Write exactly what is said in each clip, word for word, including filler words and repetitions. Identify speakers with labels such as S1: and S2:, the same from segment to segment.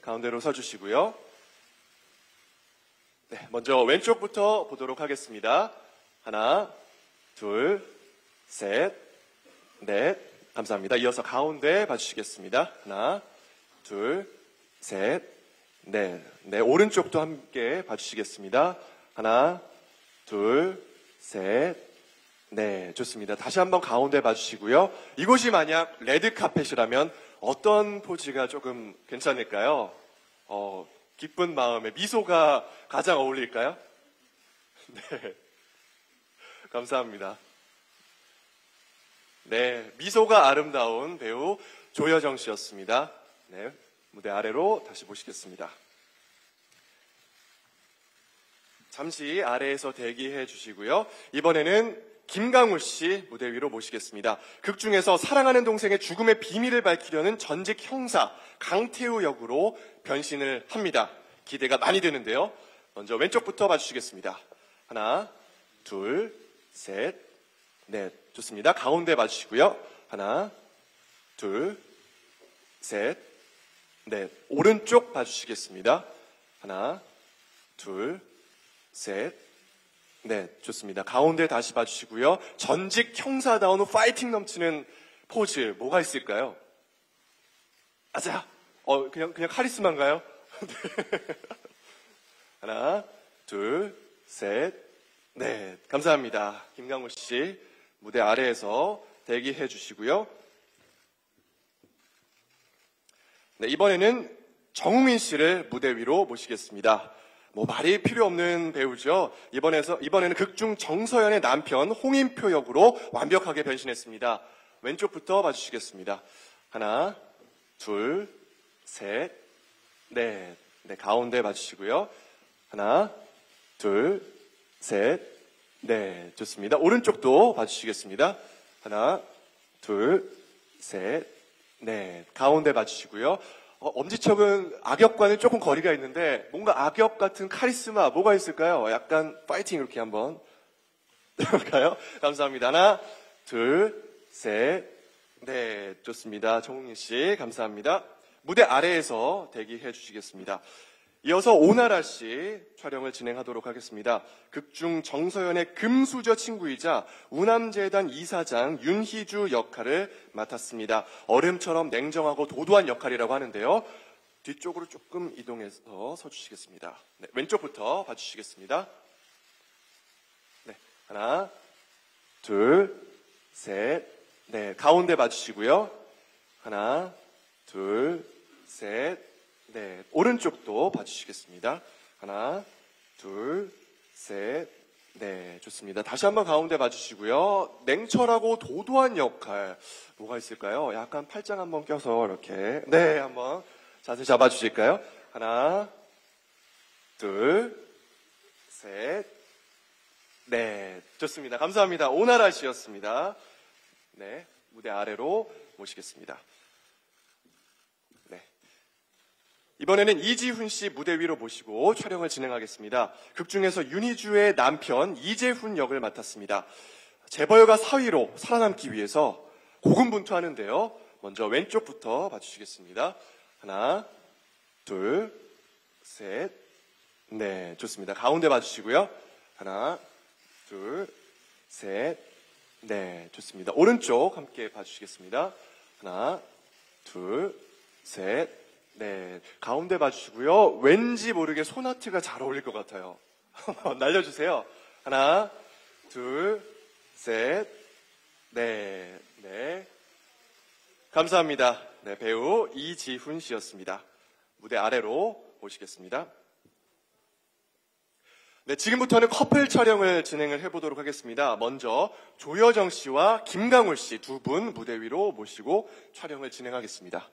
S1: 가운데로 서주시고요. 네, 먼저 왼쪽부터 보도록 하겠습니다. 하나, 둘, 셋, 넷. 감사합니다. 이어서 가운데 봐주시겠습니다. 하나, 둘, 셋, 넷. 네, 오른쪽도 함께 봐주시겠습니다. 하나, 둘, 셋, 네, 좋습니다. 다시 한번 가운데 봐주시고요. 이곳이 만약 레드카펫이라면 어떤 포즈가 조금 괜찮을까요? 어, 기쁜 마음에 미소가 가장 어울릴까요? 네, 감사합니다. 네, 미소가 아름다운 배우 조여정 씨였습니다. 네, 무대 아래로 다시 모시겠습니다. 잠시 아래에서 대기해 주시고요. 이번에는 김강우 씨 무대 위로 모시겠습니다. 극 중에서 사랑하는 동생의 죽음의 비밀을 밝히려는 전직 형사 강태우 역으로 변신을 합니다. 기대가 많이 되는데요. 먼저 왼쪽부터 봐주시겠습니다. 하나, 둘, 셋, 넷. 좋습니다. 가운데 봐주시고요. 하나, 둘, 셋, 넷. 오른쪽 봐주시겠습니다. 하나, 둘, 셋, 넷. 좋습니다. 가운데 다시 봐주시고요. 전직 형사다운 후 파이팅 넘치는 포즈 뭐가 있을까요? 아자, 어 그냥 그냥 카리스마인가요? 하나, 둘, 셋, 넷. 감사합니다. 김강우 씨 무대 아래에서 대기해 주시고요. 네, 이번에는 정우민 씨를 무대 위로 모시겠습니다. 뭐 말이 필요 없는 배우죠. 이번에서 이번에는 극중 정서연의 남편 홍인표 역으로 완벽하게 변신했습니다. 왼쪽부터 봐주시겠습니다. 하나, 둘, 셋, 넷. 네, 가운데 봐주시고요. 하나, 둘, 셋, 넷. 좋습니다. 오른쪽도 봐주시겠습니다. 하나, 둘, 셋, 넷. 가운데 봐주시고요. 어, 엄지척은 악역과는 조금 거리가 있는데 뭔가 악역 같은 카리스마 뭐가 있을까요? 약간 파이팅 이렇게 한번 해볼까요? 감사합니다. 하나, 둘, 셋, 넷. 좋습니다. 정웅민 씨 감사합니다. 무대 아래에서 대기해 주시겠습니다. 이어서 오나라 씨 촬영을 진행하도록 하겠습니다. 극중 정서연의 금수저 친구이자 우남재단 이사장 윤희주 역할을 맡았습니다. 얼음처럼 냉정하고 도도한 역할이라고 하는데요. 뒤쪽으로 조금 이동해서 서주시겠습니다. 네, 왼쪽부터 봐주시겠습니다. 네, 하나, 둘, 셋, 네, 가운데 봐주시고요. 하나, 둘, 셋, 네, 오른쪽도 봐주시겠습니다. 하나, 둘, 셋, 네, 좋습니다. 다시 한번 가운데 봐주시고요. 냉철하고 도도한 역할 뭐가 있을까요? 약간 팔짱 한번 껴서 이렇게 네, 한번 자세 잡아주실까요? 하나, 둘, 셋, 네, 좋습니다. 감사합니다. 오나라 씨였습니다. 네, 무대 아래로 모시겠습니다. 이번에는 이지훈 씨 무대 위로 모시고 촬영을 진행하겠습니다. 극 중에서 윤희주의 남편 이재훈 역을 맡았습니다. 재벌가 사위로 살아남기 위해서 고군분투하는데요. 먼저 왼쪽부터 봐주시겠습니다. 하나, 둘, 셋, 네, 좋습니다. 가운데 봐주시고요. 하나, 둘, 셋, 네, 좋습니다. 오른쪽 함께 봐주시겠습니다. 하나, 둘, 셋, 네, 가운데 봐주시고요. 왠지 모르게 손아트가 잘 어울릴 것 같아요. 날려주세요. 하나, 둘, 셋, 네, 네. 감사합니다. 네, 배우 이지훈 씨였습니다. 무대 아래로 모시겠습니다. 네, 지금부터는 커플 촬영을 진행을 해보도록 하겠습니다. 먼저 조여정 씨와 김강우 씨 두 분 무대 위로 모시고 촬영을 진행하겠습니다.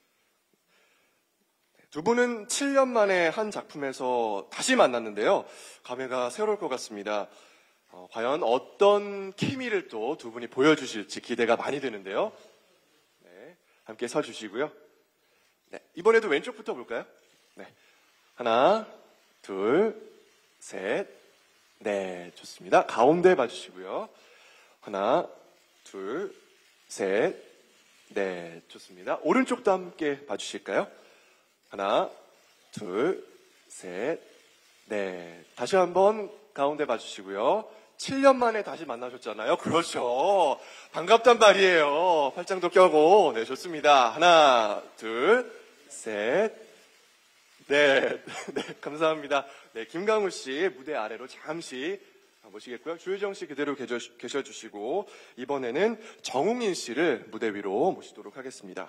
S1: 두 분은 칠 년 만에 한 작품에서 다시 만났는데요. 감회가 새로울 것 같습니다. 어, 과연 어떤 케미를 또 두 분이 보여주실지 기대가 많이 되는데요. 네, 함께 서주시고요. 네, 이번에도 왼쪽부터 볼까요? 네, 하나, 둘, 셋, 네, 좋습니다. 가운데 봐주시고요. 하나, 둘, 셋, 네, 좋습니다. 오른쪽도 함께 봐주실까요? 하나, 둘, 셋, 넷. 다시 한번 가운데 봐주시고요. 칠 년 만에 다시 만나셨잖아요. 그렇죠. 반갑단 말이에요. 팔짱도 껴고. 네, 좋습니다. 하나, 둘, 셋, 넷. 네, 감사합니다. 네, 김강우 씨 무대 아래로 잠시 모시겠고요. 주효정 씨 그대로 계셔주시고, 이번에는 정웅인 씨를 무대 위로 모시도록 하겠습니다.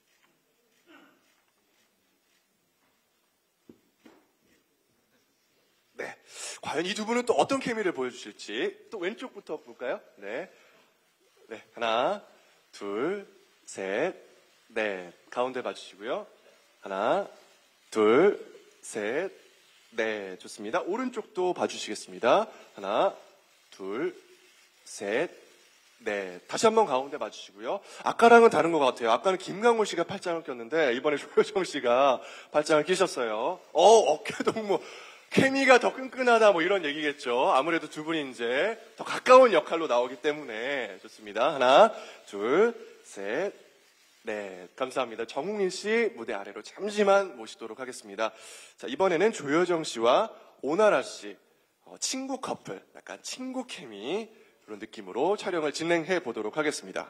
S1: 네, 과연 이 두 분은 또 어떤 케미를 보여주실지 또 왼쪽부터 볼까요? 네, 네, 하나, 둘, 셋, 넷. 가운데 봐주시고요. 하나, 둘, 셋, 넷. 좋습니다. 오른쪽도 봐주시겠습니다. 하나, 둘, 셋, 넷. 다시 한번 가운데 봐주시고요. 아까랑은 다른 것 같아요. 아까는 김강호 씨가 팔짱을 꼈는데 이번에 조효정 씨가 팔짱을 끼셨어요. 어, 어깨 동무. 케미가 더 끈끈하다 뭐 이런 얘기겠죠. 아무래도 두 분이 이제 더 가까운 역할로 나오기 때문에. 좋습니다. 하나, 둘, 셋, 넷. 감사합니다. 정웅인 씨 무대 아래로 잠시만 모시도록 하겠습니다. 자, 이번에는 조효정 씨와 오나라 씨, 어, 친구 커플, 약간 친구 케미 그런 느낌으로 촬영을 진행해 보도록 하겠습니다.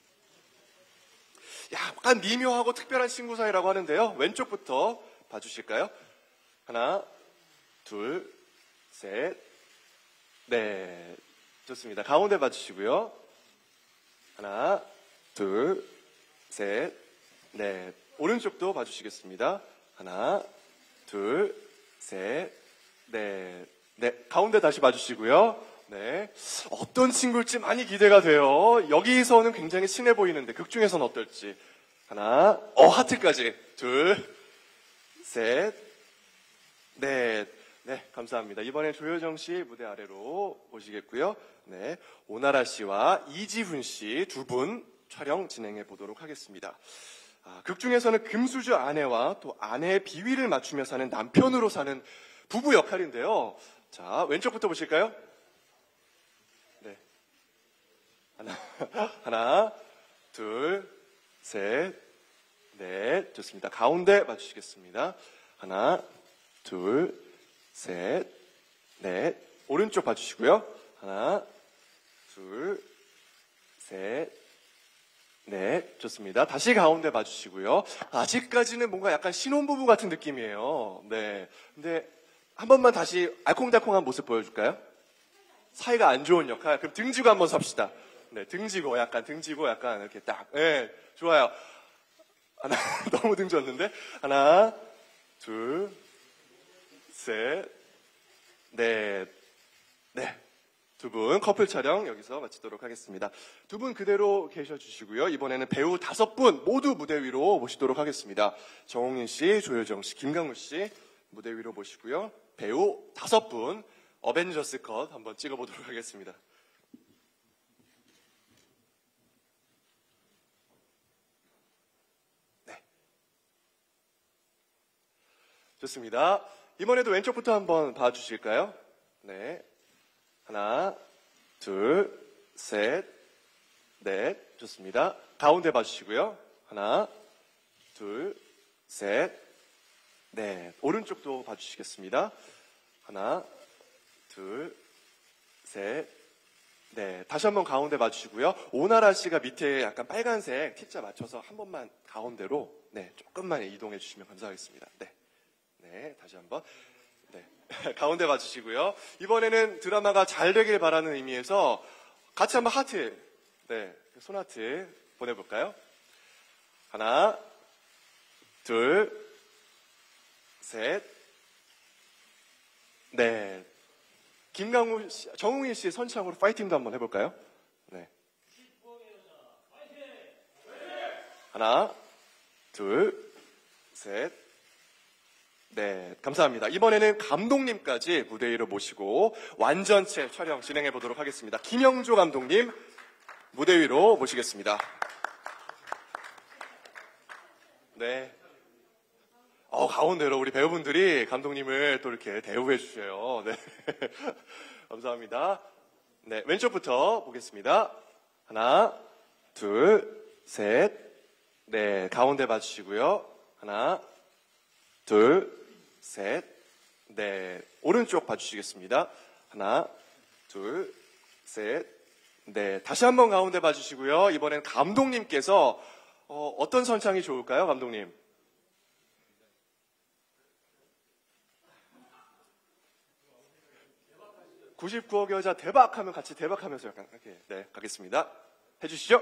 S1: 약간 미묘하고 특별한 친구 사이라고 하는데요. 왼쪽부터 봐주실까요? 하나, 둘, 셋, 넷. 좋습니다. 가운데 봐주시고요. 하나, 둘, 셋, 넷. 오른쪽도 봐주시겠습니다. 하나, 둘, 셋, 넷. 네, 가운데 다시 봐주시고요. 네, 어떤 친구일지 많이 기대가 돼요. 여기서는 굉장히 친해 보이는데 극 중에서는 어떨지. 하나, 어 하트까지. 둘, 셋, 넷. 네, 감사합니다. 이번엔 조효정 씨 무대 아래로 모시겠고요. 네, 오나라 씨와 이지훈 씨 두 분 촬영 진행해 보도록 하겠습니다. 아, 극 중에서는 금수저 아내와 또 아내의 비위를 맞추며 사는 남편으로 사는 부부 역할인데요. 자, 왼쪽부터 보실까요? 네, 하나, 하나, 둘, 셋, 넷. 좋습니다. 가운데 봐주시겠습니다. 하나, 둘, 셋, 넷. 오른쪽 봐주시고요. 하나, 둘, 셋, 넷. 좋습니다. 다시 가운데 봐주시고요. 아직까지는 뭔가 약간 신혼부부 같은 느낌이에요. 네. 근데 한 번만 다시 알콩달콩한 모습 보여줄까요? 사이가 안 좋은 역할. 그럼 등지고 한번 섭시다. 네, 등지고 약간 등지고 약간 이렇게 딱. 네, 좋아요. 하나, 너무 등졌는데. 하나, 둘, 셋, 넷. 네. 두 분 커플 촬영 여기서 마치도록 하겠습니다. 두 분 그대로 계셔 주시고요. 이번에는 배우 다섯 분 모두 무대 위로 모시도록 하겠습니다. 정웅인 씨, 조효정 씨, 김강우 씨 무대 위로 모시고요. 배우 다섯 분 어벤져스 컷 한번 찍어보도록 하겠습니다. 네. 좋습니다. 이번에도 왼쪽부터 한번 봐주실까요? 네. 하나, 둘, 셋, 넷. 좋습니다. 가운데 봐주시고요. 하나, 둘, 셋, 넷. 오른쪽도 봐주시겠습니다. 하나, 둘, 셋, 넷. 다시 한번 가운데 봐주시고요. 오나라 씨가 밑에 약간 빨간색 T자 맞춰서 한 번만 가운데로 네, 조금만 이동해 주시면 감사하겠습니다. 네. 네, 다시 한번. 네. 가운데 봐주시고요. 이번에는 드라마가 잘 되길 바라는 의미에서 같이 한번 하트, 네, 손하트 보내볼까요? 하나, 둘, 셋, 넷. 김강우 씨, 정웅인 씨 선창으로 파이팅도 한번 해볼까요? 네. 하나, 둘, 셋, 네, 감사합니다. 이번에는 감독님까지 무대 위로 모시고 완전체 촬영 진행해 보도록 하겠습니다. 김영조 감독님 무대 위로 모시겠습니다. 네. 어, 가운데로 우리 배우분들이 감독님을 또 이렇게 대우해 주셔요. 네. 감사합니다. 네, 왼쪽부터 보겠습니다. 하나, 둘, 셋, 네, 가운데 봐주시고요. 하나, 둘, 셋, 넷. 오른쪽 봐주시겠습니다. 하나, 둘, 셋, 넷. 다시 한번 가운데 봐주시고요. 이번엔 감독님께서 어, 어떤 선창이 좋을까요, 감독님? 구십구억 여자 대박하면 같이 대박하면서 약간 이렇게 네 가겠습니다. 해주시죠.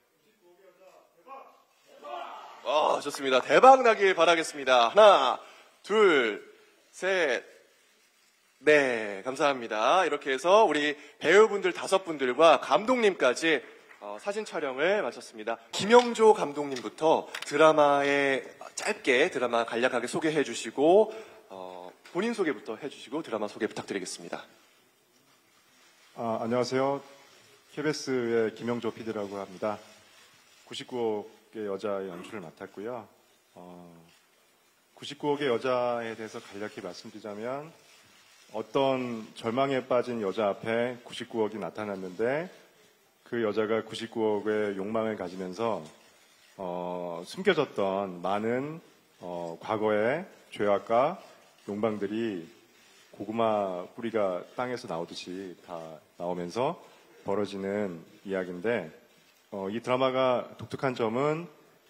S1: 어, 좋습니다. 대박 나길 바라겠습니다. 하나, 둘, 셋, 네, 감사합니다. 이렇게 해서 우리 배우분들 다섯 분들과 감독님까지 어, 사진 촬영을 마쳤습니다. 김영조 감독님부터 드라마에 짧게 드라마 간략하게 소개해 주시고 어, 본인 소개부터 해주시고 드라마 소개 부탁드리겠습니다.
S2: 아, 안녕하세요. 케이비에스의 김영조 피디라고 합니다. 구십구억의 여자의 연출을 맡았고요. 어, 구십구억의 여자에 대해서 간략히 말씀드리자면 어떤 절망에 빠진 여자 앞에 구십구억이 나타났는데 그 여자가 구십구억의 욕망을 가지면서 어, 숨겨졌던 많은 어, 과거의 죄악과 욕망들이 고구마 뿌리가 땅에서 나오듯이 다 나오면서 벌어지는 이야기인데 어, 이 드라마가 독특한 점은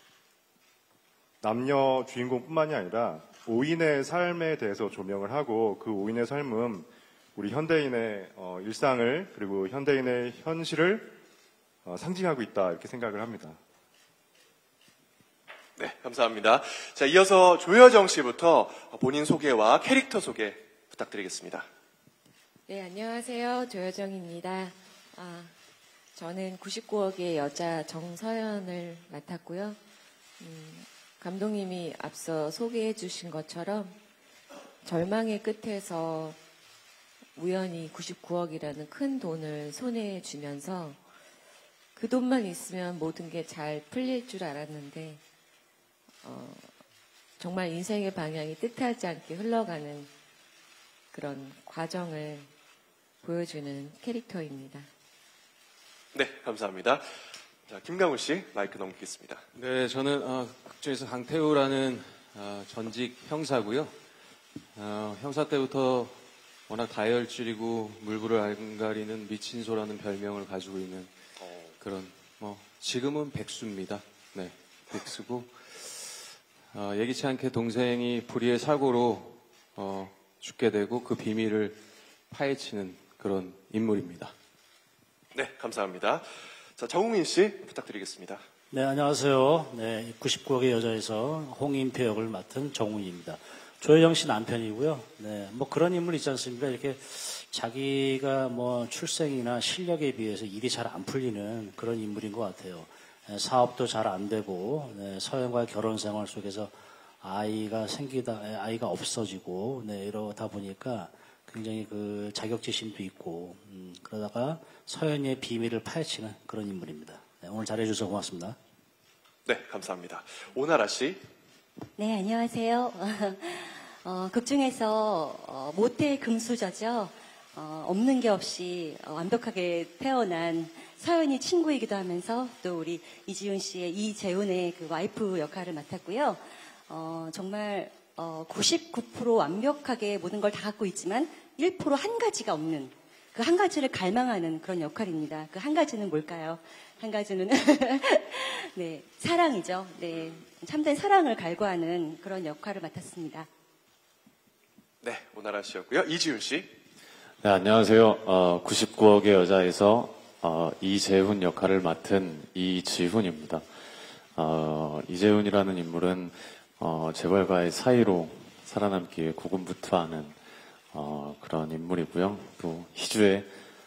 S2: 남녀 주인공뿐만이 아니라 오인의 삶에 대해서 조명을 하고 그 오인의 삶은 우리 현대인의 어, 일상을 그리고 현대인의 현실을 어, 상징하고 있다 이렇게 생각을 합니다.
S1: 네, 감사합니다. 자, 이어서 조여정 씨부터 본인 소개와 캐릭터 소개 부탁드리겠습니다.
S3: 네, 안녕하세요. 조여정입니다. 아, 저는 구십구억의 여자 정서연을 맡았고요. 음, 감독님이 앞서 소개해 주신 것처럼 절망의 끝에서 우연히 구십구억이라는 큰 돈을 손에 쥐면서 그 돈만 있으면 모든 게 잘 풀릴 줄 알았는데 어, 정말 인생의 방향이 뜻하지 않게 흘러가는 그런 과정을 보여주는 캐릭터입니다.
S1: 네, 감사합니다. 자, 김강우 씨 마이크 넘기겠습니다.
S4: 네, 저는 어, 극중에서 강태우라는 어, 전직 형사고요. 어, 형사 때부터 워낙 다혈질이고 물불을 안 가리는 미친소라는 별명을 가지고 있는 그런 뭐 지금은 백수입니다. 네, 백수고 어, 예기치 않게 동생이 불의의 사고로 어, 죽게 되고 그 비밀을 파헤치는 그런 인물입니다.
S1: 네, 감사합니다. 자, 정웅인 씨 부탁드리겠습니다.
S5: 네, 안녕하세요. 네, 구십구억의 여자에서 홍인표 역을 맡은 정훈입니다. 조여정 씨 남편이고요. 네, 뭐 그런 인물 있지 않습니까? 이렇게 자기가 뭐 출생이나 실력에 비해서 일이 잘 안 풀리는 그런 인물인 것 같아요. 네, 사업도 잘 안 되고, 네, 서연과의 결혼 생활 속에서 아이가 생기다, 아이가 없어지고, 네, 이러다 보니까 굉장히 그 자격지심도 있고, 음, 그러다가 서연이의 비밀을 파헤치는 그런 인물입니다. 네, 오늘 잘해주셔서 고맙습니다.
S1: 네, 감사합니다. 오나라 씨.
S6: 네, 안녕하세요. 어, 극중에서 어, 모태 금수저죠. 어, 없는 게 없이 어, 완벽하게 태어난 서연이 친구이기도 하면서 또 우리 이지훈 씨의 이재훈의 그 와이프 역할을 맡았고요. 어, 정말 어, 구십구 퍼센트 완벽하게 모든 걸 다 갖고 있지만 일 퍼센트 한 가지가 없는 그 한 가지를 갈망하는 그런 역할입니다. 그 한 가지는 뭘까요? 한 가지는 네, 사랑이죠. 네, 참된 사랑을 갈구하는 그런 역할을 맡았습니다.
S1: 네, 오나라 씨였고요. 이지훈 씨.
S7: 네, 안녕하세요. 어, 구십구억의 여자에서 어, 이재훈 역할을 맡은 이지훈입니다. 어, 이재훈이라는 인물은 어, 재벌과의 사이로 살아남기 위해 고군분투하는 어, 그런 인물이고요. 또 희주의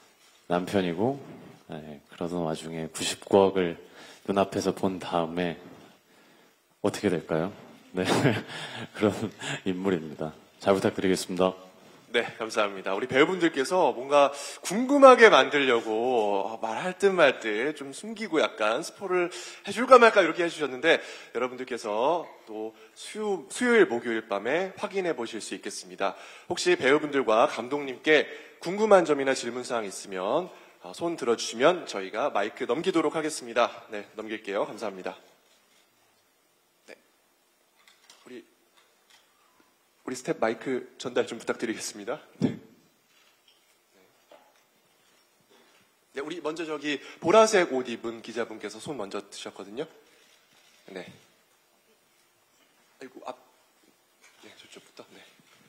S7: 남편이고 네, 그러던 와중에 구십구억을 눈앞에서 본 다음에 어떻게 될까요? 네, 그런 인물입니다. 잘 부탁드리겠습니다.
S1: 네, 감사합니다. 우리 배우분들께서 뭔가 궁금하게 만들려고 말할 듯 말 듯 좀 숨기고 약간 스포를 해줄까 말까 이렇게 해주셨는데 여러분들께서 또 수요, 수요일, 목요일 밤에 확인해 보실 수 있겠습니다. 혹시 배우분들과 감독님께 궁금한 점이나 질문사항 있으면 손 들어주시면 저희가 마이크 넘기도록 하겠습니다. 네, 넘길게요. 감사합니다. 네. 우리, 우리 우리 스텝 마이크 전달 좀 부탁드리겠습니다. 네. 네, 우리 먼저 저기 보라색 옷 입은 기자분께서 손 먼저 드셨거든요. 네. 아이고, 앞, 네, 저쪽부터. 네.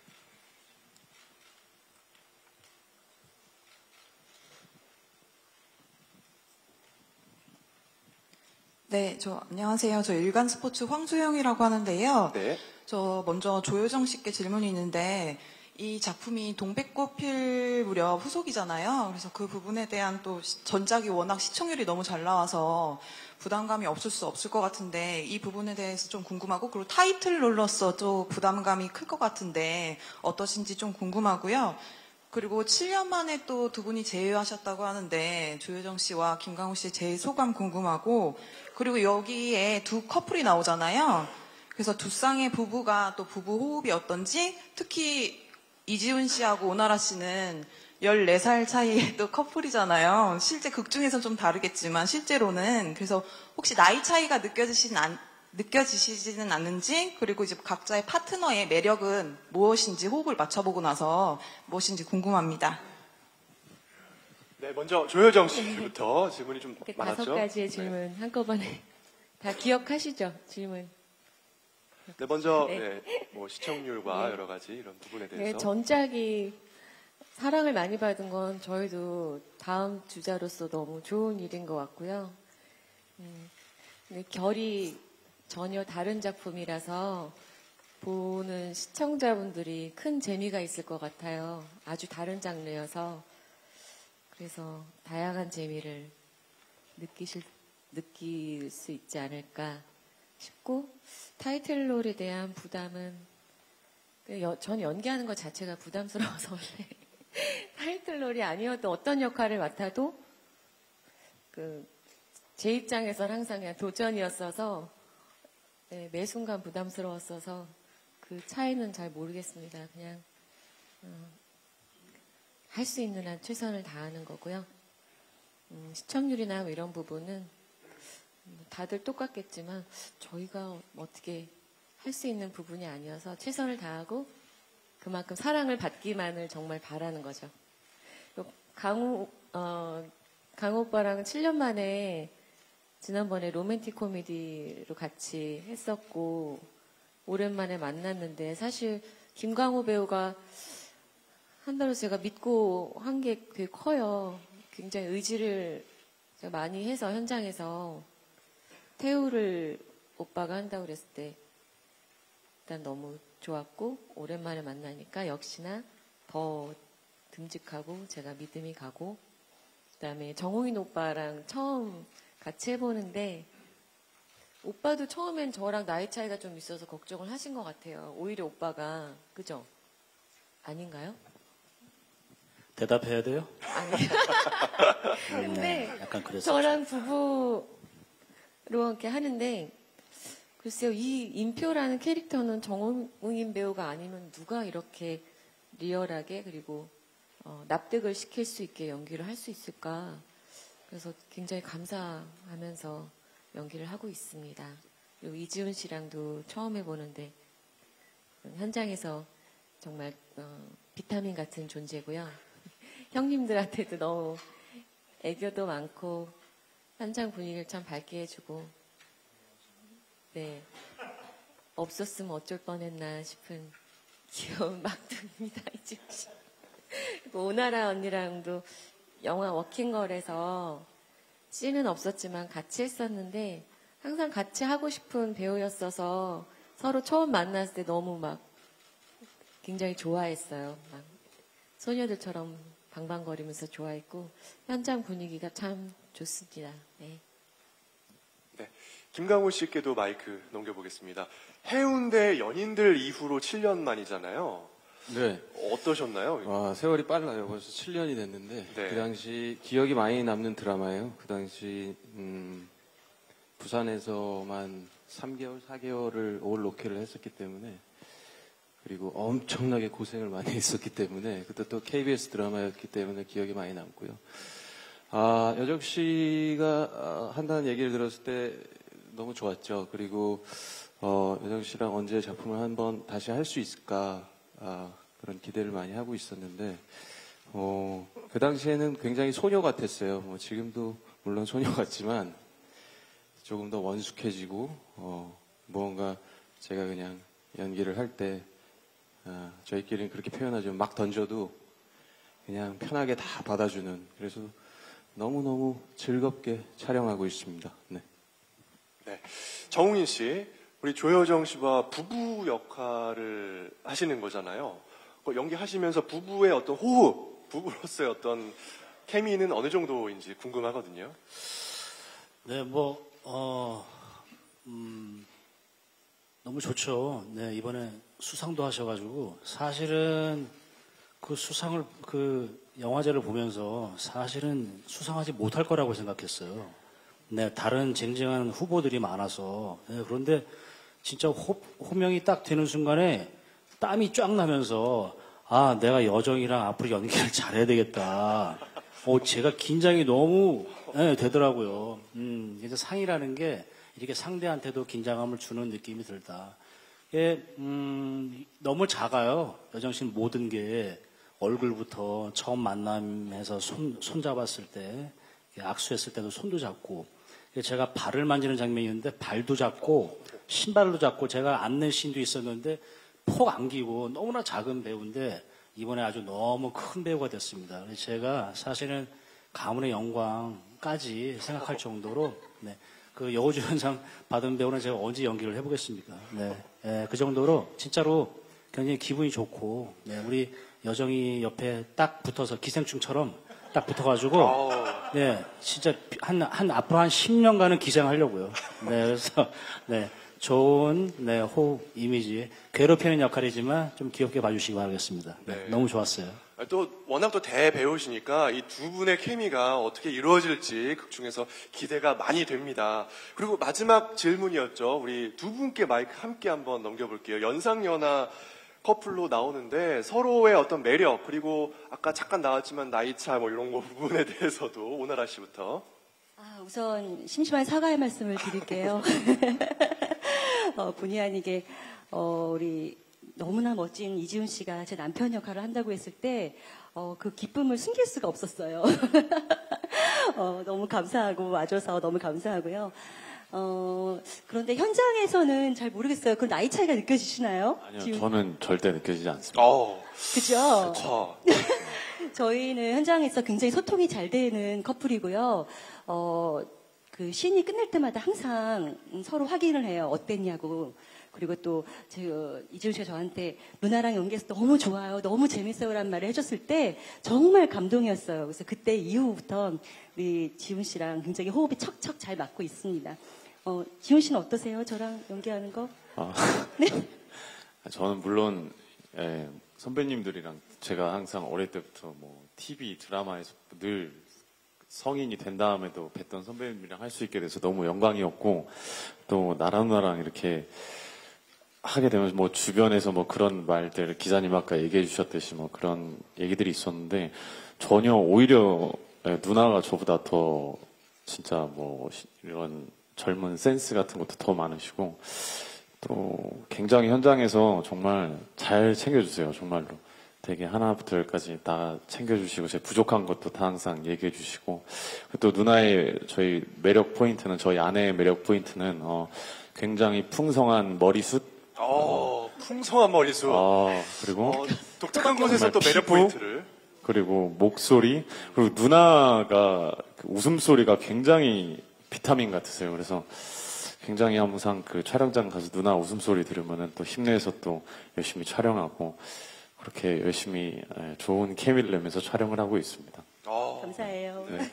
S8: 네, 저 안녕하세요. 저 일간 스포츠 황소영이라고 하는데요.
S1: 네.
S8: 저 먼저 조효정 씨께 질문이 있는데 이 작품이 동백꽃 필 무렵 후속이잖아요. 그래서 그 부분에 대한 또 시- 전작이 워낙 시청률이 너무 잘 나와서 부담감이 없을 수 없을 것 같은데 이 부분에 대해서 좀 궁금하고 그리고 타이틀롤로서 또 부담감이 클 것 같은데 어떠신지 좀 궁금하고요. 그리고 칠 년 만에 또 두 분이 재회하셨다고 하는데 조효정 씨와 김강호 씨의 재회 소감 궁금하고 그리고 여기에 두 커플이 나오잖아요. 그래서 두 쌍의 부부가 또 부부 호흡이 어떤지 특히 이지훈 씨하고 오나라 씨는 열네 살 차이의 또 커플이잖아요. 실제 극 중에서는 좀 다르겠지만 실제로는 그래서 혹시 나이 차이가 느껴지시는 안, 느껴지시지는 않는지 그리고 이제 각자의 파트너의 매력은 무엇인지 호흡을 맞춰보고 나서 무엇인지 궁금합니다.
S1: 네, 먼저 조효정 씨부터 질문이 좀
S3: 이렇게
S1: 많았죠.
S3: 다섯 가지의
S1: 네.
S3: 질문 한꺼번에 다 기억하시죠? 질문.
S1: 네, 먼저
S3: 네.
S1: 네, 뭐 시청률과
S3: 네.
S1: 여러 가지 이런 부분에
S3: 네,
S1: 대해서.
S3: 전작이 사랑을 많이 받은 건 저희도 다음 주자로서 너무 좋은 일인 것 같고요. 음, 근데 결이 전혀 다른 작품이라서 보는 시청자분들이 큰 재미가 있을 것 같아요. 아주 다른 장르여서. 그래서 다양한 재미를 느끼실, 느낄 수 있지 않을까 싶고, 타이틀롤에 대한 부담은, 여- 전 연기하는 것 자체가 부담스러워서 원래 타이틀롤이 아니어도 어떤 역할을 맡아도 그 제 입장에서는 항상 그냥 도전이었어서 네, 매 순간 부담스러웠어서 그 차이는 잘 모르겠습니다. 그냥 어, 할 수 있는 한 최선을 다하는 거고요. 음, 시청률이나 뭐 이런 부분은 뭐 다들 똑같겠지만 저희가 어떻게 할 수 있는 부분이 아니어서 최선을 다하고 그만큼 사랑을 받기만을 정말 바라는 거죠. 강우, 어, 강우 오빠랑 칠 년 만에 지난번에 로맨틱 코미디로 같이 했었고 오랜만에 만났는데 사실 김강호 배우가 한다로 제가 믿고 한 게 되게 커요. 굉장히 의지를 제가 많이 해서 현장에서 태우를 오빠가 한다고 그랬을 때 일단 너무 좋았고 오랜만에 만나니까 역시나 더 듬직하고 제가 믿음이 가고 그다음에 정호인 오빠랑 처음 같이 해보는데 오빠도 처음엔 저랑 나이 차이가 좀 있어서 걱정을 하신 것 같아요. 오히려 오빠가 그죠? 아닌가요?
S5: 대답해야 돼요?
S3: 아니요. 근데
S5: 네, 약간 그랬었죠.
S3: 저랑 부부로 이렇게 하는데 글쎄요, 이 임표라는 캐릭터는 정우인 배우가 아니면 누가 이렇게 리얼하게 그리고 어, 납득을 시킬 수 있게 연기를 할 수 있을까? 그래서 굉장히 감사하면서 연기를 하고 있습니다. 그리고 이지훈 씨랑도 처음 해보는데 현장에서 정말 어, 비타민 같은 존재고요. 형님들한테도 너무 애교도 많고 현장 분위기를 참 밝게 해주고 네 없었으면 어쩔 뻔했나 싶은 귀여운 막둥입니다. 이지훈 씨. 그리고 오나라 언니랑도 영화 워킹걸에서 씬은 없었지만 같이 했었는데 항상 같이 하고 싶은 배우였어서 서로 처음 만났을 때 너무 막 굉장히 좋아했어요. 막 소녀들처럼 방방거리면서 좋아했고 현장 분위기가 참 좋습니다. 네.
S1: 네, 김강호 씨께도 마이크 넘겨보겠습니다. 해운대 연인들 이후로 칠 년 만이잖아요.
S4: 네.
S1: 어떠셨나요?
S4: 와, 세월이 빨라요. 벌써 칠 년이 됐는데
S1: 네.
S4: 그 당시 기억이 많이 남는 드라마예요. 그 당시 음, 부산에서만 삼 개월, 사 개월을 올 로케를 했었기 때문에 그리고 엄청나게 고생을 많이 했었기 때문에 그때 또 케이비에스 드라마였기 때문에 기억이 많이 남고요. 아, 여정 씨가 아, 한다는 얘기를 들었을 때 너무 좋았죠. 그리고 어, 여정 씨랑 언제 작품을 한번 다시 할 수 있을까 아, 그런 기대를 많이 하고 있었는데 어, 그 당시에는 굉장히 소녀 같았어요. 뭐 지금도 물론 소녀 같지만 조금 더 원숙해지고 어, 무언가 제가 그냥 연기를 할 때 아, 저희끼리는 그렇게 표현하죠. 막 던져도 그냥 편하게 다 받아주는, 그래서 너무너무 즐겁게 촬영하고 있습니다. 네.
S1: 네. 정웅인 씨, 우리 조여정 씨와 부부 역할을 하시는 거잖아요. 그 연기하시면서 부부의 어떤 호흡, 부부로서의 어떤 케미는 어느 정도인지 궁금하거든요.
S5: 네, 뭐, 어, 음, 너무 좋죠. 네, 이번에 수상도 하셔가지고, 사실은 그 수상을, 그 영화제를 보면서 사실은 수상하지 못할 거라고 생각했어요. 네, 다른 쟁쟁한 후보들이 많아서. 네, 그런데 진짜 호, 호명이 딱 되는 순간에 땀이 쫙 나면서, 아, 내가 여정이랑 앞으로 연기를 잘해야 되겠다. 어, 제가 긴장이 너무 네, 되더라고요. 음, 이제 상이라는 게 이렇게 상대한테도 긴장감을 주는 느낌이 들다. 예, 음, 너무 작아요. 여정 씨는 모든 게 얼굴부터 처음 만남해서 손, 손 잡았을 때, 악수했을 때도 손도 잡고, 제가 발을 만지는 장면이 있는데 발도 잡고 신발도 잡고 제가 앉는 씬도 있었는데 폭 안기고 너무나 작은 배우인데 이번에 아주 너무 큰 배우가 됐습니다. 제가 사실은 가문의 영광까지 생각할 정도로 네, 그 여우주연상 받은 배우는 제가 언제 연기를 해보겠습니까? 네, 네, 그 정도로 진짜로 굉장히 기분이 좋고 네, 우리 여정이 옆에 딱 붙어서 기생충처럼 딱 붙어가지고 네 진짜 한, 한 앞으로 한 십 년간은 기생하려고요. 네, 그래서 네. 좋은 네, 호흡, 이미지, 괴롭히는 역할이지만 좀 귀엽게 봐주시기 바라겠습니다. 네,
S1: 네.
S5: 너무 좋았어요.
S1: 또 워낙 또 대배우시니까 이 두 분의 케미가 어떻게 이루어질지 극중에서 기대가 많이 됩니다. 그리고 마지막 질문이었죠. 우리 두 분께 마이크 함께 한번 넘겨볼게요. 연상연하 커플로 나오는데 서로의 어떤 매력, 그리고 아까 잠깐 나왔지만 나이차 뭐 이런 거 부분에 대해서도 오나라 씨부터.
S6: 아, 우선 심심한 사과의 말씀을 드릴게요. 어, 본의 아니게 어, 우리 너무나 멋진 이지훈 씨가 제 남편 역할을 한다고 했을 때 어, 그 기쁨을 숨길 수가 없었어요. 어, 너무 감사하고 와줘서 너무 감사하고요. 어, 그런데 현장에서는 잘 모르겠어요. 그 나이 차이가 느껴지시나요?
S7: 아니요,
S6: 지훈?
S7: 저는 절대 느껴지지 않습니다.
S1: 어,
S6: 그죠?
S1: 저,
S6: 저희는 현장에서 굉장히 소통이 잘 되는 커플이고요. 어, 그 씬이 끝날 때마다 항상 서로 확인을 해요. 어땠냐고. 그리고 또, 저, 이지훈 씨가 저한테 누나랑 연기해서 너무 좋아요. 너무 재밌어요. 라는 말을 해줬을 때 정말 감동이었어요. 그래서 그때 이후부터 우리 지훈 씨랑 굉장히 호흡이 척척 잘 맞고 있습니다. 어, 지훈 씨는 어떠세요? 저랑 연기하는 거?
S7: 아,
S6: 네?
S7: 저는 물론 예, 선배님들이랑 제가 항상 어릴 때부터 뭐 티비 드라마에서 늘 성인이 된 다음에도 뵀던 선배님이랑 할 수 있게 돼서 너무 영광이었고, 또 나랑 나랑 이렇게 하게 되면 뭐 주변에서 뭐 그런 말들, 기자님 아까 얘기해 주셨듯이 뭐 그런 얘기들이 있었는데, 전혀 오히려 예, 누나가 저보다 더 진짜 뭐 이런 젊은 센스 같은 것도 더 많으시고, 또 굉장히 현장에서 정말 잘 챙겨주세요. 정말로 되게 하나부터 열까지 다 챙겨주시고, 제 부족한 것도 다 항상 얘기해 주시고, 또 누나의 저희 매력 포인트는, 저희 아내의 매력 포인트는 어, 굉장히 풍성한 머리숱,
S1: 어, 풍성한 머리숱.
S7: 아, 그리고
S1: 어, 독특한 곳에서 또 매력
S7: 피부,
S1: 포인트를.
S7: 그리고 목소리, 그리고 누나가 그 웃음소리가 굉장히 비타민 같으세요. 그래서 굉장히 항상 그 촬영장 가서 누나 웃음소리 들으면은 또 힘내서 또 열심히 촬영하고, 그렇게 열심히 좋은 케미를 내면서 촬영을 하고 있습니다.
S1: 어,
S6: 감사해요.
S7: 네.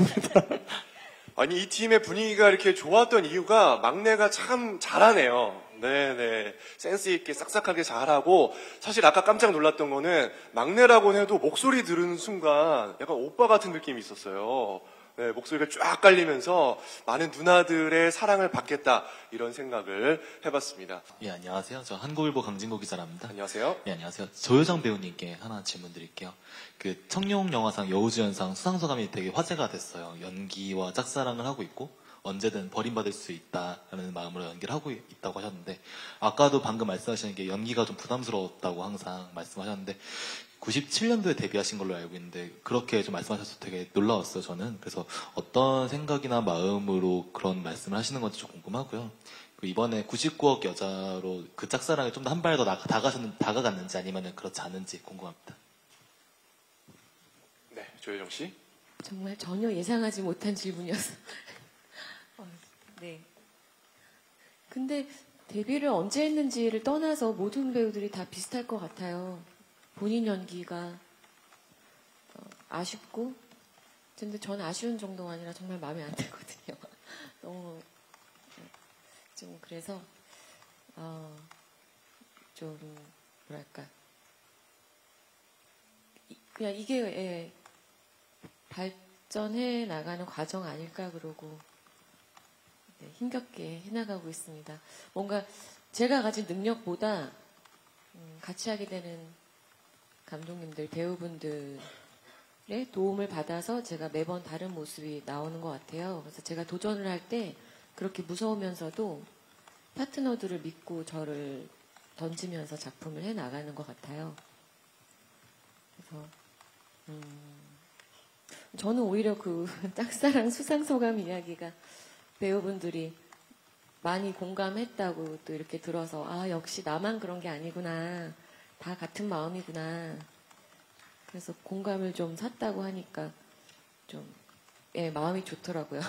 S1: 아니, 이 팀의 분위기가 이렇게 좋았던 이유가 막내가 참 잘하네요. 네네. 센스있게 싹싹하게 잘하고, 사실 아까 깜짝 놀랐던 거는 막내라고는 해도 목소리 들은 순간 약간 오빠 같은 느낌이 있었어요. 네, 목소리가 쫙 깔리면서 많은 누나들의 사랑을 받겠다, 이런 생각을 해봤습니다.
S9: 예, 안녕하세요. 저 한국일보 강진구 기자랍니다.
S1: 안녕하세요.
S9: 예, 안녕하세요. 조효정 배우님께 하나 질문 드릴게요. 그 청룡영화상 여우주연상 수상소감이 되게 화제가 됐어요. 연기와 짝사랑을 하고 있고 언제든 버림받을 수 있다라는 마음으로 연기를 하고 있다고 하셨는데 아까도 방금 말씀하신 게 연기가 좀 부담스러웠다고 항상 말씀하셨는데 구십칠 년도에 데뷔하신 걸로 알고 있는데 그렇게 좀 말씀하셔서 되게 놀라웠어요 저는. 그래서 어떤 생각이나 마음으로 그런 말씀을 하시는 건지 좀 궁금하고요. 이번에 구십구억 여자로 그 짝사랑에 좀 더 한 발 더 다가갔는지 아니면 그렇지 않은지 궁금합니다.
S1: 네, 조효정 씨.
S3: 정말 전혀 예상하지 못한 질문이었어. 어, 네. 근데 데뷔를 언제 했는지를 떠나서 모든 배우들이 다 비슷할 것 같아요. 본인 연기가 어, 아쉽고, 근데 전 아쉬운 정도가 아니라 정말 마음에 안 들거든요. 너무 좀 그래서 어, 좀 뭐랄까 이- 그냥 이게 예, 발전해 나가는 과정 아닐까 그러고 네, 힘겹게 해나가고 있습니다. 뭔가 제가 가진 능력보다 음, 같이 하게 되는 감독님들, 배우분들의 도움을 받아서 제가 매번 다른 모습이 나오는 것 같아요. 그래서 제가 도전을 할 때 그렇게 무서우면서도 파트너들을 믿고 저를 던지면서 작품을 해나가는 것 같아요. 그래서 음, 저는 오히려 그 짝사랑 수상소감 이야기가 배우분들이 많이 공감했다고 또 이렇게 들어서 아 역시 나만 그런 게 아니구나. 다 같은 마음이구나. 그래서 공감을 좀 샀다고 하니까 좀 예, 마음이 좋더라고요.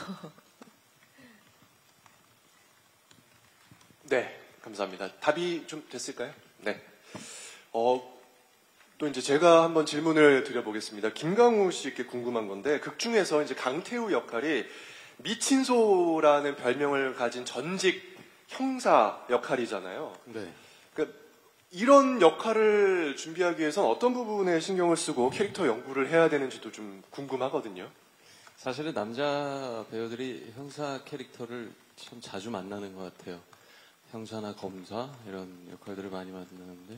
S1: 네, 감사합니다. 답이 좀 됐을까요? 네. 어, 또 이제 제가 한번 질문을 드려보겠습니다. 김강우 씨께 궁금한 건데, 극 중에서 이제 강태우 역할이 미친소라는 별명을 가진 전직 형사 역할이잖아요.
S4: 네.
S1: 그러니까 이런 역할을 준비하기 위해서는 어떤 부분에 신경을 쓰고 캐릭터 연구를 해야 되는지도 좀 궁금하거든요.
S4: 사실은 남자 배우들이 형사 캐릭터를 참 자주 만나는 것 같아요. 형사나 검사 이런 역할들을 많이 만나는데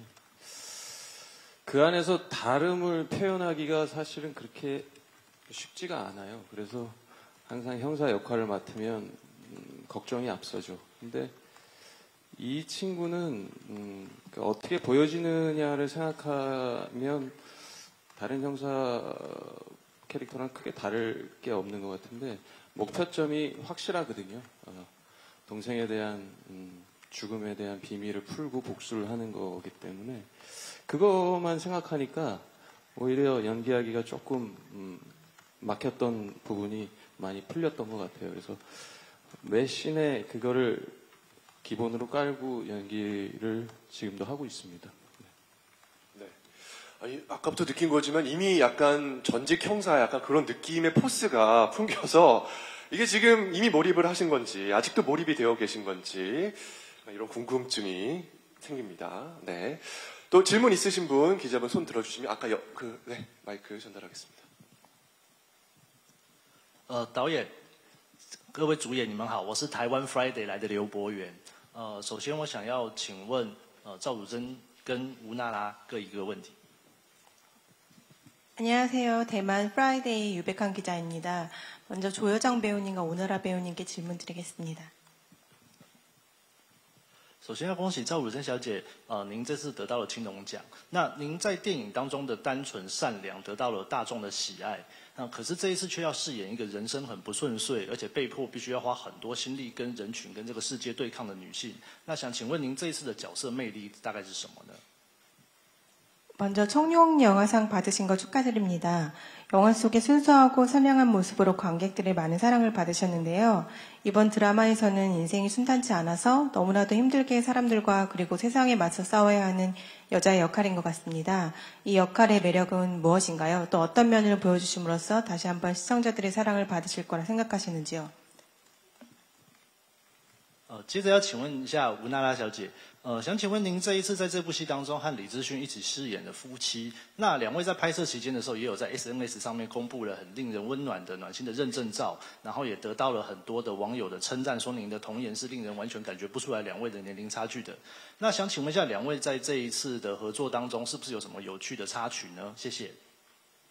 S4: 그 안에서 다름을 표현하기가 사실은 그렇게 쉽지가 않아요. 그래서 항상 형사 역할을 맡으면 음, 걱정이 앞서죠. 근데 이 친구는 음, 그러니까 어떻게 보여지느냐를 생각하면 다른 형사 캐릭터랑 크게 다를 게 없는 것 같은데 목표점이 확실하거든요. 어, 동생에 대한 음, 죽음에 대한 비밀을 풀고 복수를 하는 거기 때문에 그것만 생각하니까 오히려 연기하기가 조금 음, 막혔던 부분이 많이 풀렸던 것 같아요. 그래서 매 씬에 그거를 기본으로 깔고 연기를 지금도 하고 있습니다.
S1: 네. 아니, 아까부터 느낀 거지만 이미 약간 전직 형사 약간 그런 느낌의 포스가 풍겨서 이게 지금 이미 몰입을 하신 건지 아직도 몰입이 되어 계신 건지 이런 궁금증이 생깁니다. 네. 또 질문 있으신 분 기자분 손 들어주시면 아까 여, 그 네, 마이크 전달하겠습니다.
S10: 呃，导演，各位主演，你们好，我是台湾 Friday 来的刘博元。呃，首先我想要请问，呃，赵汝珍跟吴娜拉各一个问题。
S11: 안녕하세요. 대만 프라이데이 유백환 기자입니다. 먼저 조여정 배우님과 오나라 배우님께 질문 드리겠습니다.
S10: 首先要恭喜赵汝珍小姐，呃，您这次得到了青龙奖。那您在电影当中的单纯善良得到了大众的喜爱，那可是这一次却要饰演一个人生很不顺遂，而且被迫必须要花很多心力跟人群跟这个世界对抗的女性。那想请问您这一次的角色魅力大概是什么呢？
S11: 먼저 청룡 영화상 받으신 거 축하드립니다. 영화 속의 순수하고 선량한 모습으로 관객들의 많은 사랑을 받으셨는데요. 이번 드라마에서는 인생이 순탄치 않아서 너무나도 힘들게 사람들과 그리고 세상에 맞서 싸워야 하는 여자의 역할인 것 같습니다. 이 역할의 매력은 무엇인가요? 또 어떤 면을 보여주심으로써 다시 한번 시청자들의 사랑을 받으실 거라 생각하시는지요?
S10: 呃，接着要请问一下吴娜拉小姐，呃，想请问您这一次在这部戏当中和李志勋一起饰演的夫妻，那两位在拍摄期间的时候，也有在 S N S 上面公布了很令人温暖的暖心的认证照，然后也得到了很多的网友的称赞，说您的童颜是令人完全感觉不出来两位的年龄差距的。那想请问一下，两位在这一次的合作当中，是不是有什么有趣的插曲呢？谢谢。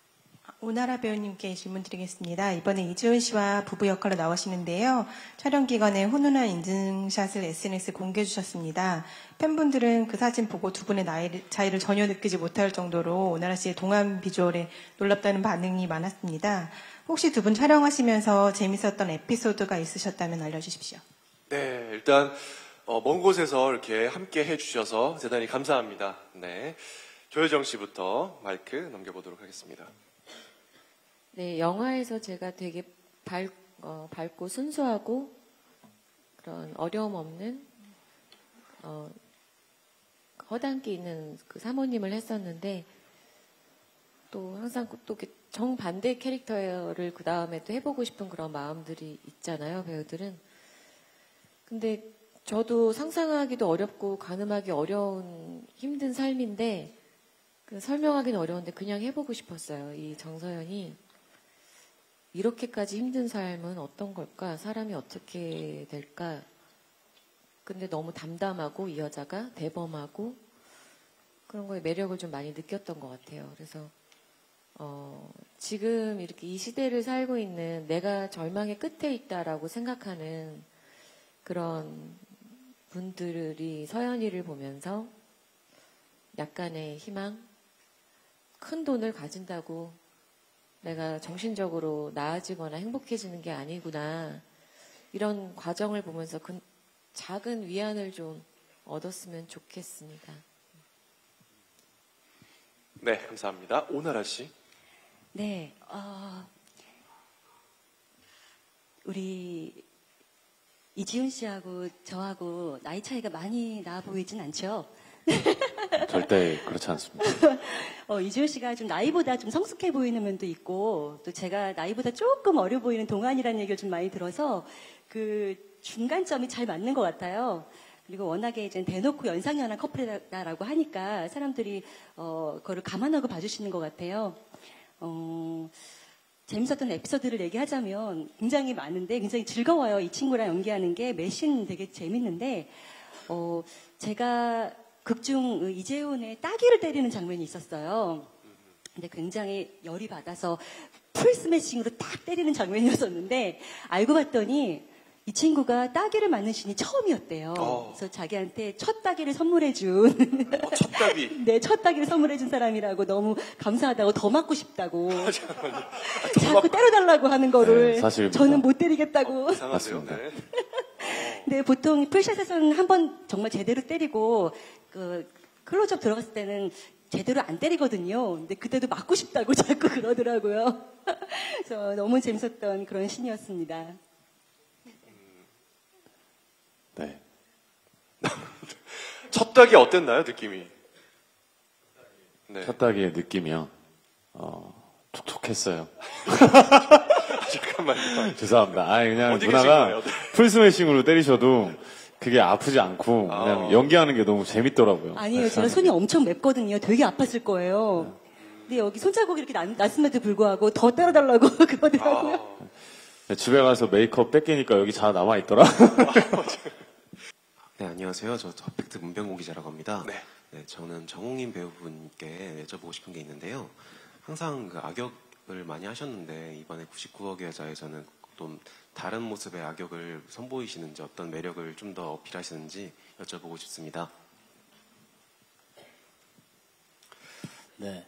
S11: 오나라 배우님께 질문 드리겠습니다. 이번에 이지훈 씨와 부부 역할로 나오시는데요. 촬영 기간에 훈훈한 인증샷을 에스엔에스에 공개해 주셨습니다. 팬분들은 그 사진 보고 두 분의 나이 차이를 전혀 느끼지 못할 정도로 오나라 씨의 동안 비주얼에 놀랍다는 반응이 많았습니다. 혹시 두 분 촬영하시면서 재밌었던 에피소드가 있으셨다면 알려주십시오.
S1: 네, 일단 어, 먼 곳에서 이렇게 함께 해주셔서 대단히 감사합니다. 네, 조여정 씨부터 마이크 넘겨보도록 하겠습니다.
S3: 네, 영화에서 제가 되게 밝, 어, 밝고 순수하고 그런 어려움 없는 어, 허당기 있는 그 사모님을 했었는데 또 항상 또 정반대 캐릭터를 그 다음에 또 해보고 싶은 그런 마음들이 있잖아요, 배우들은. 근데 저도 상상하기도 어렵고 가늠하기 어려운 힘든 삶인데 그 설명하기는 어려운데 그냥 해보고 싶었어요. 이 정서연이 이렇게까지 힘든 삶은 어떤 걸까? 사람이 어떻게 될까? 근데 너무 담담하고 이 여자가 대범하고 그런 거에 매력을 좀 많이 느꼈던 것 같아요. 그래서 어, 지금 이렇게 이 시대를 살고 있는 내가 절망의 끝에 있다라고 생각하는 그런 분들이 서연이를 보면서 약간의 희망, 큰 돈을 가진다고 내가 정신적으로 나아지거나 행복해지는 게 아니구나. 이런 과정을 보면서 그 작은 위안을 좀 얻었으면 좋겠습니다.
S1: 네, 감사합니다. 오나라 씨.
S6: 네, 어, 우리 이지훈 씨하고 저하고 나이 차이가 많이 나 보이진 않죠?
S7: 절대 그렇지 않습니다.
S6: 어, 이지훈 씨가 좀 나이보다 좀 성숙해 보이는 면도 있고, 또 제가 나이보다 조금 어려 보이는 동안이라는 얘기를 좀 많이 들어서 그 중간점이 잘 맞는 것 같아요. 그리고 워낙에 이제 대놓고 연상연하 커플이다라고 하니까 사람들이 어, 그거를 감안하고 봐주시는 것 같아요. 어, 재밌었던 에피소드를 얘기하자면 굉장히 많은데 굉장히 즐거워요. 이 친구랑 연기하는 게 매신 되게 재밌는데 어, 제가 극중 이재훈의 따귀를 때리는 장면이 있었어요. 근데 굉장히 열이 받아서 풀 스매싱으로 딱 때리는 장면이었었는데 알고 봤더니 이 친구가 따귀를 맞는 신이 처음이었대요.
S1: 어.
S6: 그래서 자기한테 첫 따귀를 선물해준
S1: 어, 첫 따귀.
S6: 네, 첫 따귀를 선물해준 사람이라고 너무 감사하다고 더 맞고 싶다고
S1: 아,
S6: 자꾸 때려달라고 하는 거를
S7: 네, 사실입니다.
S6: 저는 못 때리겠다고.
S1: 이상하세요.
S7: 맞습니다.
S1: 네.
S6: 네, 보통 풀샷에서는 한 번 정말 제대로 때리고 그 클로즈업 들어갔을 때는 제대로 안 때리거든요. 근데 그때도 맞고 싶다고 자꾸 그러더라고요. 그래서 너무 재밌었던 그런 신이었습니다.
S7: 네.
S1: 첫 따기 어땠나요, 느낌이? 네.
S7: 첫 따기의 느낌이요. 어, 촉촉했어요.
S1: 잠깐만요.
S7: 죄송합니다. 아 그냥
S1: 어디
S7: 누나가
S1: 계신 거예요?
S7: 풀스매싱으로 때리셔도 그게 아프지 않고 그냥
S1: 아.
S7: 연기하는 게 너무 재밌더라고요.
S6: 아니에요. 제가 손이 엄청 맵거든요. 되게 아팠을 거예요. 근데 여기 손자국이 이렇게 났, 났음에도 불구하고 더 때려달라고 그러더라고요.
S1: 아,
S7: 집에 가서 메이크업 뺏기니까 여기 잘 남아있더라.
S12: 네, 안녕하세요. 저 핫팩트 문병공 기자라고 합니다.
S1: 네.
S12: 네, 저는 정홍인 배우분께 여쭤보고 싶은 게 있는데요. 항상 그 악역을 많이 하셨는데 이번에 구십구억의 여자에서는 좀 다른 모습의 악역을 선보이시는지 어떤 매력을 좀 더 어필하시는지 여쭤보고 싶습니다.
S5: 네.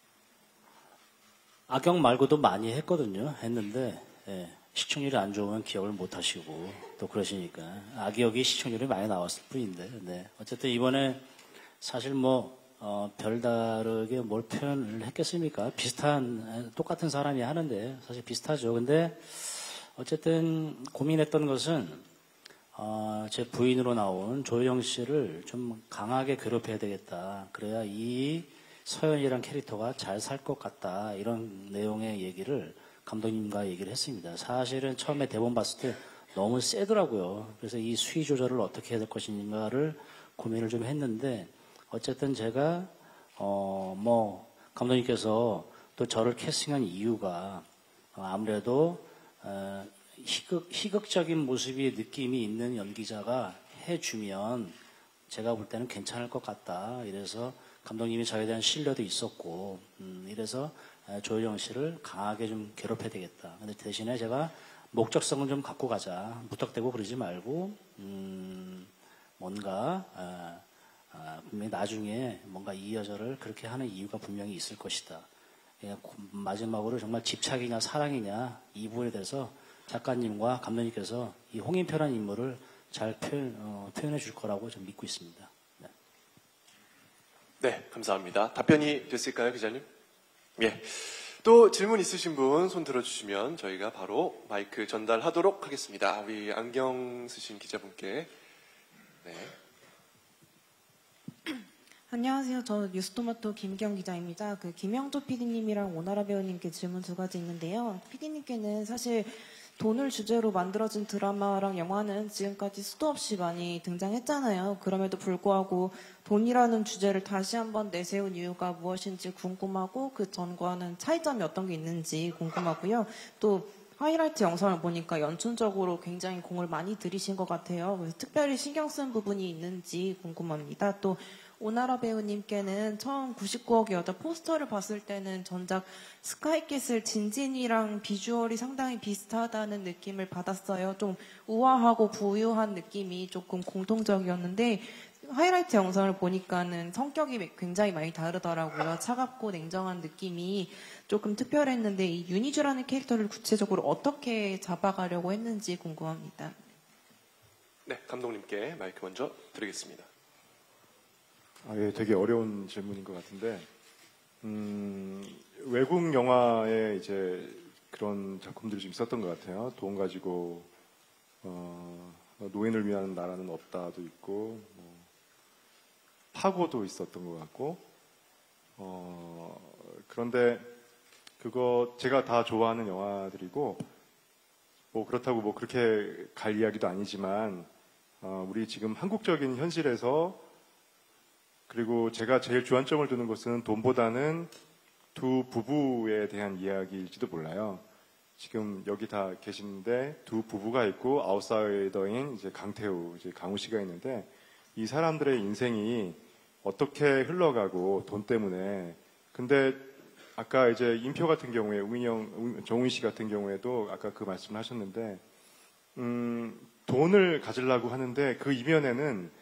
S5: 악역 말고도 많이 했거든요. 했는데 예, 시청률이 안 좋으면 기억을 못 하시고 또 그러시니까 악역이 시청률이 많이 나왔을 뿐인데 네. 어쨌든 이번에 사실 뭐 어, 별다르게 뭘 표현을 했겠습니까? 비슷한 똑같은 사람이 하는데 사실 비슷하죠. 근데 어쨌든 고민했던 것은 어, 제 부인으로 나온 조여정 씨를 좀 강하게 괴롭혀야 되겠다. 그래야 이 서연이란 캐릭터가 잘 살 것 같다. 이런 내용의 얘기를 감독님과 얘기를 했습니다. 사실은 처음에 대본 봤을 때 너무 세더라고요. 그래서 이 수위 조절을 어떻게 해야 될 것인가를 고민을 좀 했는데 어쨌든 제가 어, 뭐 감독님께서 또 저를 캐스팅한 이유가 어, 아무래도 어, 희극, 희극적인 모습이 느낌이 있는 연기자가 해주면 제가 볼 때는 괜찮을 것 같다. 이래서 감독님이 저에 대한 신뢰도 있었고, 음, 이래서 조효정 씨를 강하게 좀 괴롭혀야 되겠다. 근데 대신에 제가 목적성을 좀 갖고 가자. 무턱대고 그러지 말고, 음, 뭔가, 아, 아, 분명히 나중에 뭔가 이 여자를 그렇게 하는 이유가 분명히 있을 것이다. 예, 마지막으로 정말 집착이냐 사랑이냐 이 부분에 대해서 작가님과 감독님께서 이 홍인표라는 인물을 잘 표현, 어, 표현해 줄 거라고 좀 믿고 있습니다. 네.
S1: 네, 감사합니다. 답변이 됐을까요, 기자님? 예. 또 질문 있으신 분 손 들어주시면 저희가 바로 마이크 전달하도록 하겠습니다. 우리 안경 쓰신 기자분께. 네.
S13: 안녕하세요. 저 뉴스토마토 김경 기자입니다. 그 김영조 피디님이랑 오나라 배우님께 질문 두 가지 있는데요. 피디님께는 사실 돈을 주제로 만들어진 드라마랑 영화는 지금까지 수도 없이 많이 등장했잖아요. 그럼에도 불구하고 돈이라는 주제를 다시 한번 내세운 이유가 무엇인지 궁금하고 그 전과는 차이점이 어떤 게 있는지 궁금하고요. 또 하이라이트 영상을 보니까 연출적으로 굉장히 공을 많이 들이신 것 같아요. 그래서 특별히 신경 쓴 부분이 있는지 궁금합니다. 또 오나라 배우님께는 처음 구십구억의 여자 포스터를 봤을 때는 전작 스카이캐슬 진진이랑 비주얼이 상당히 비슷하다는 느낌을 받았어요. 좀 우아하고 부유한 느낌이 조금 공통적이었는데 하이라이트 영상을 보니까는 성격이 굉장히 많이 다르더라고요. 차갑고 냉정한 느낌이 조금 특별했는데 이 윤희주라는 캐릭터를 구체적으로 어떻게 잡아가려고 했는지 궁금합니다.
S1: 네, 감독님께 마이크 먼저 드리겠습니다.
S2: 아, 예, 되게 어려운 질문인 것 같은데, 음, 외국 영화에 이제 그런 작품들이 좀 있었던 것 같아요. 돈 가지고, 어, 노인을 위한 나라는 없다도 있고, 뭐, 파고도 있었던 것 같고, 어, 그런데 그거 제가 다 좋아하는 영화들이고, 뭐 그렇다고 뭐 그렇게 갈 이야기도 아니지만, 어, 우리 지금 한국적인 현실에서 그리고 제가 제일 주안점을 두는 것은 돈보다는 두 부부에 대한 이야기일지도 몰라요. 지금 여기 다 계시는데 두 부부가 있고 아웃사이더인 이제 강태우, 이제 강우 씨가 있는데 이 사람들의 인생이 어떻게 흘러가고 돈 때문에. 근데 아까 이제 인표 같은 경우에 우민영, 정훈 씨 같은 경우에도 아까 그 말씀을 하셨는데, 음, 돈을 가지려고 하는데 그 이면에는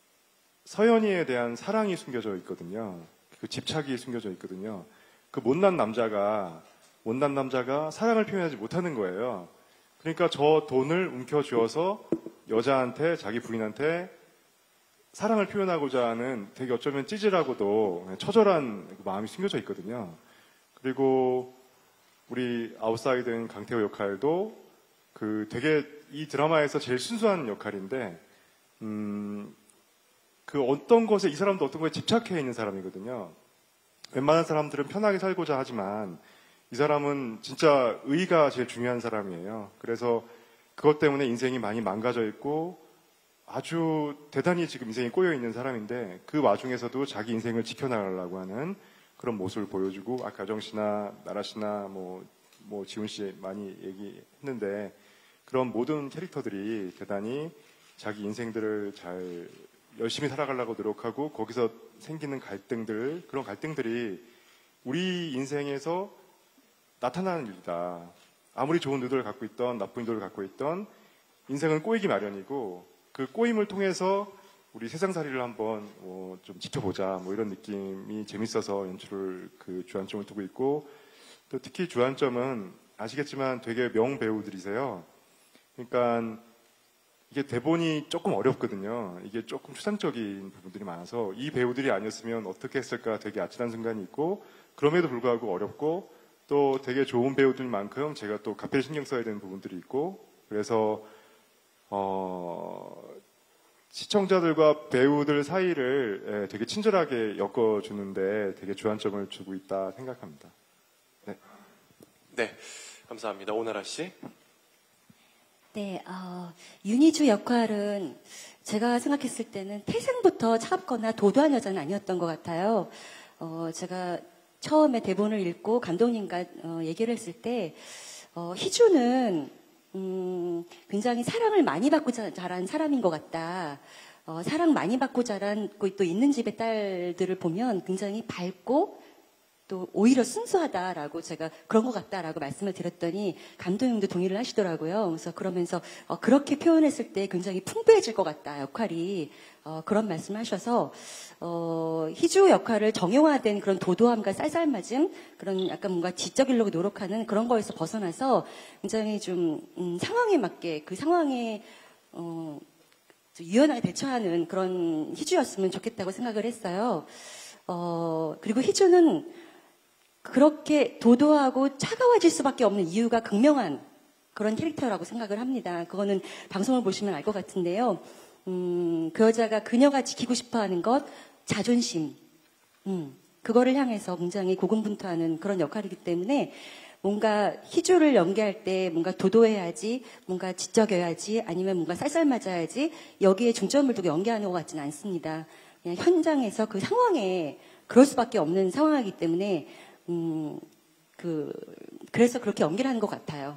S2: 서연이에 대한 사랑이 숨겨져 있거든요. 그 집착이 숨겨져 있거든요. 그 못난 남자가, 못난 남자가 사랑을 표현하지 못하는 거예요. 그러니까 저 돈을 움켜쥐어서 여자한테, 자기 부인한테 사랑을 표현하고자 하는 되게 어쩌면 찌질하고도 처절한 마음이 숨겨져 있거든요. 그리고 우리 아웃사이더인 강태호 역할도 그 되게 이 드라마에서 제일 순수한 역할인데, 음, 그 어떤 것에, 이 사람도 어떤 것에 집착해 있는 사람이거든요. 웬만한 사람들은 편하게 살고자 하지만 이 사람은 진짜 의의가 제일 중요한 사람이에요. 그래서 그것 때문에 인생이 많이 망가져 있고 아주 대단히 지금 인생이 꼬여 있는 사람인데 그 와중에서도 자기 인생을 지켜나가려고 하는 그런 모습을 보여주고, 아까 정 씨나 나라 씨나 뭐, 뭐 지훈 씨 많이 얘기했는데 그런 모든 캐릭터들이 대단히 자기 인생들을 잘 열심히 살아가려고 노력하고 거기서 생기는 갈등들, 그런 갈등들이 우리 인생에서 나타나는 일이다. 아무리 좋은 의도를 갖고 있던 나쁜 의도를 갖고 있던 인생은 꼬이기 마련이고 그 꼬임을 통해서 우리 세상살이를 한번 뭐 좀 지켜보자, 뭐 이런 느낌이 재밌어서 연출을 그 주안점을 두고 있고, 또 특히 주안점은 아시겠지만 되게 명배우들이세요. 그러니까 이게 대본이 조금 어렵거든요. 이게 조금 추상적인 부분들이 많아서 이 배우들이 아니었으면 어떻게 했을까 되게 아찔한 순간이 있고, 그럼에도 불구하고 어렵고 또 되게 좋은 배우들만큼 제가 또 각별히 신경 써야 되는 부분들이 있고, 그래서 어, 시청자들과 배우들 사이를 되게 친절하게 엮어주는데 되게 주안점을 주고 있다 생각합니다. 네,
S1: 네, 감사합니다. 오나라 씨.
S6: 네, 어, 윤희주 역할은 제가 생각했을 때는 태생부터 차갑거나 도도한 여자는 아니었던 것 같아요. 어, 제가 처음에 대본을 읽고 감독님과 어, 얘기를 했을 때 어, 희주는 음, 굉장히 사랑을 많이 받고 자, 자란 사람인 것 같다. 어, 사랑 많이 받고 자라고 또 있는 집의 딸들을 보면 굉장히 밝고 또 오히려 순수하다라고 제가 그런 것 같다라고 말씀을 드렸더니 감독님도 동의를 하시더라고요. 그래서 그러면서 어, 그렇게 표현했을 때 굉장히 풍부해질 것 같다 역할이 어, 그런 말씀하셔서 어, 희주 역할을 정형화된 그런 도도함과 쌀쌀맞음 그런 약간 뭔가 지적이려고 노력하는 그런 거에서 벗어나서 굉장히 좀 음, 상황에 맞게 그 상황에 어, 유연하게 대처하는 그런 희주였으면 좋겠다고 생각을 했어요. 어, 그리고 희주는 그렇게 도도하고 차가워질 수밖에 없는 이유가 극명한 그런 캐릭터라고 생각을 합니다. 그거는 방송을 보시면 알 것 같은데요. 음, 그 여자가 그녀가 지키고 싶어하는 것, 자존심, 음, 그거를 향해서 굉장히 고군분투하는 그런 역할이기 때문에 뭔가 희주를 연기할 때 뭔가 도도해야지, 뭔가 지적여야지, 아니면 뭔가 쌀쌀맞아야지 여기에 중점을 두고 연기하는 것 같지는 않습니다. 그냥 현장에서 그 상황에 그럴 수밖에 없는 상황이기 때문에 음, 그, 그래서 그렇게 연기를 하는 것 같아요.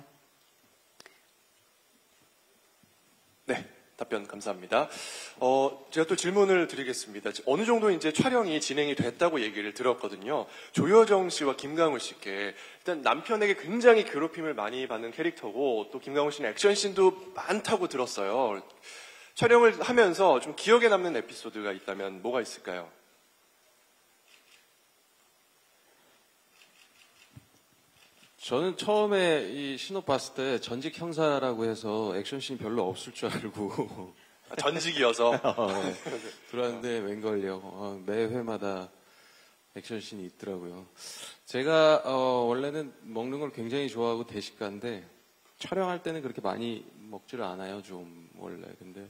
S1: 네, 답변 감사합니다. 어, 제가 또 질문을 드리겠습니다. 어느 정도 이제 촬영이 진행이 됐다고 얘기를 들었거든요. 조여정 씨와 김강우 씨께 일단 남편에게 굉장히 괴롭힘을 많이 받는 캐릭터고 또 김강우 씨는 액션씬도 많다고 들었어요. 촬영을 하면서 좀 기억에 남는 에피소드가 있다면 뭐가 있을까요?
S4: 저는 처음에 이 신호 봤을 때 전직 형사라고 해서 액션씬이 별로 없을 줄 알고
S1: 아, 전직이어서
S4: 어, 네. 들어왔는데 웬걸요. 어, 매 회마다 액션씬이 있더라고요. 제가 어, 원래는 먹는 걸 굉장히 좋아하고 대식가인데 촬영할 때는 그렇게 많이 먹지를 않아요. 좀 원래. 근데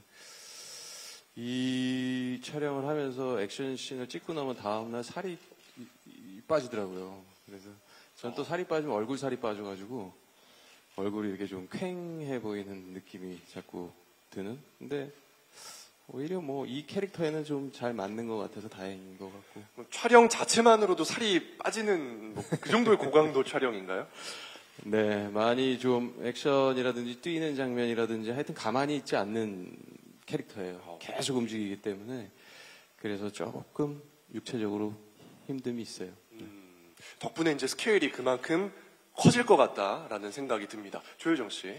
S4: 이 촬영을 하면서 액션씬을 찍고 나면 다음날 살이 이, 이, 빠지더라고요. 그래서 전 또 살이 빠지면 얼굴 살이 빠져가지고 얼굴이 이렇게 좀 퀭해 보이는 느낌이 자꾸 드는. 근데 오히려 뭐 이 캐릭터에는 좀 잘 맞는 것 같아서 다행인 것 같고.
S1: 촬영 자체만으로도 살이 빠지는 뭐 그 정도의 고강도 촬영인가요?
S4: 네, 많이 좀 액션이라든지 뛰는 장면이라든지 하여튼 가만히 있지 않는 캐릭터예요. 계속 움직이기 때문에 그래서 조금 육체적으로 힘듦이 있어요.
S1: 음, 덕분에 이제 스케일이 그만큼 커질 것 같다라는 생각이 듭니다. 조효정 씨.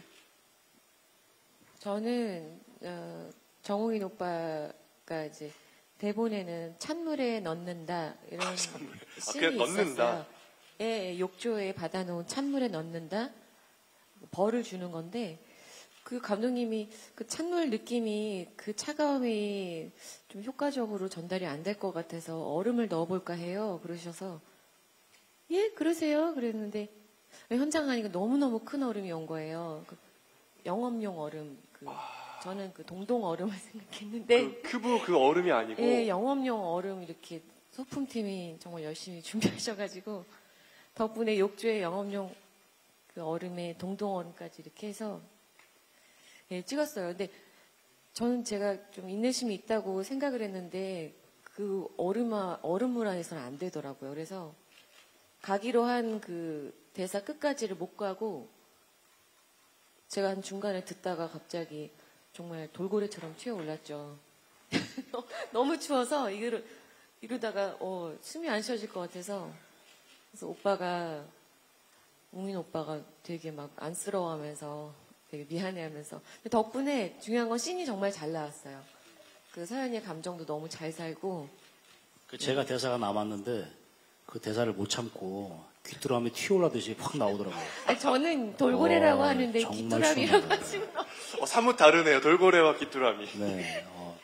S3: 저는 어, 정우인 오빠가 이제 대본에는 찬물에 넣는다 이런
S1: 아,
S3: 씬이
S1: 아, 그냥 넣는다.
S3: 있었어요. 예, 욕조에 받아놓은 찬물에 넣는다 벌을 주는 건데 그 감독님이 그 찬물 느낌이 그 차가움이 좀 효과적으로 전달이 안 될 것 같아서 얼음을 넣어볼까 해요. 그러셔서 예 그러세요 그랬는데 현장 가니까 너무너무 큰 얼음이 온 거예요. 그 영업용 얼음 그 저는 그 동동 얼음을 생각했는데
S1: 그 큐브 그 얼음이 아니고
S3: 예 영업용 얼음 이렇게 소품팀이 정말 열심히 준비하셔가지고 덕분에 욕조에 영업용 그 얼음에 동동 얼음까지 이렇게 해서 예, 찍었어요. 근데 저는 제가 좀 인내심이 있다고 생각을 했는데 그 얼음아, 얼음물 안에서는 안 되더라고요. 그래서 가기로 한 그 대사 끝까지를 못 가고 제가 한 중간에 듣다가 갑자기 정말 돌고래처럼 튀어올랐죠. 너무 추워서 이거를 이러다가 어, 숨이 안 쉬어질 것 같아서 그래서 오빠가 우민 오빠가 되게 막 안쓰러워하면서 되게 미안해하면서 덕분에 중요한 건 씬이 정말 잘 나왔어요. 그 서연이의 감정도 너무 잘 살고
S5: 그 제가 대사가 남았는데 그 대사를 못 참고 귀뚜라미 튀어올라듯이 확 나오더라고요.
S3: 아니, 저는 돌고래라고
S5: 어,
S3: 하는데
S5: 정말
S3: 귀뚜라미라고
S5: 시원하더라고요.
S3: 하시는 거.
S1: 어, 사뭇 다르네요. 돌고래와 귀뚜라미.
S5: 네. 어.